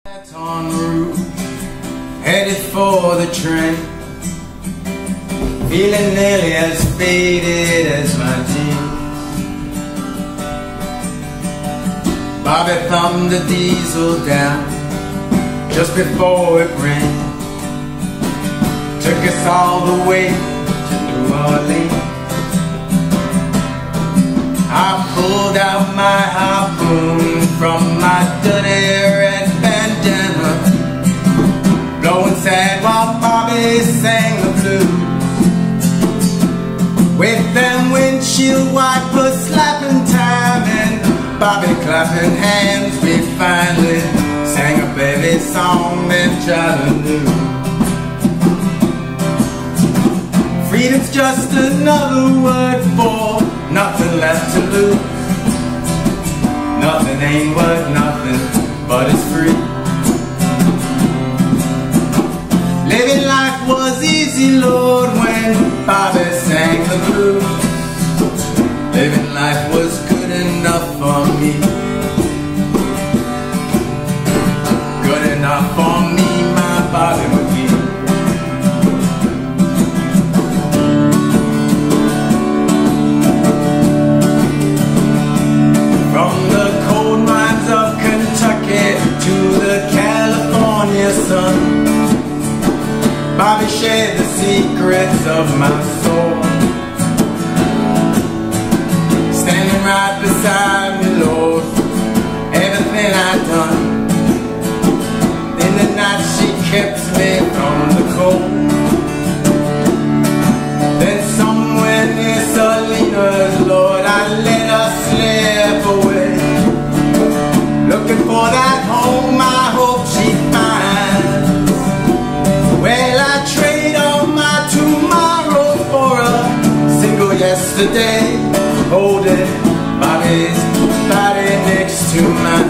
En route, headed for the train, feeling nearly as faded as my jeans. Bobby thumbed the diesel down just before it rained. Took us all the way to New Orleans. I pulled out my harpoon from my dirty red bandana, blowing sad while Bobby sang the blues. With them windshield wipers slapping time and Bobby clapping hands, we finally sang a baby song that Charlie knew. Freedom's just another word for nothing left to lose. Nothing ain't worth nothing, but it's free. Living life was easy, Lord, when Bobby sang the blues. Living life was good enough for me. Good enough for me, my Bobby McGee. From the coal mines of Kentucky to the California sun, Bobby shared the secrets of my soul. Standing right beside me, Lord, everything I'd done. In the night she kept me from the cold. Then somewhere near Salinas, Lord, I let her slip away, looking for that home I hope she finds. Well, I trade all my tomorrow for a single yesterday, holding Bobby's body next to mine.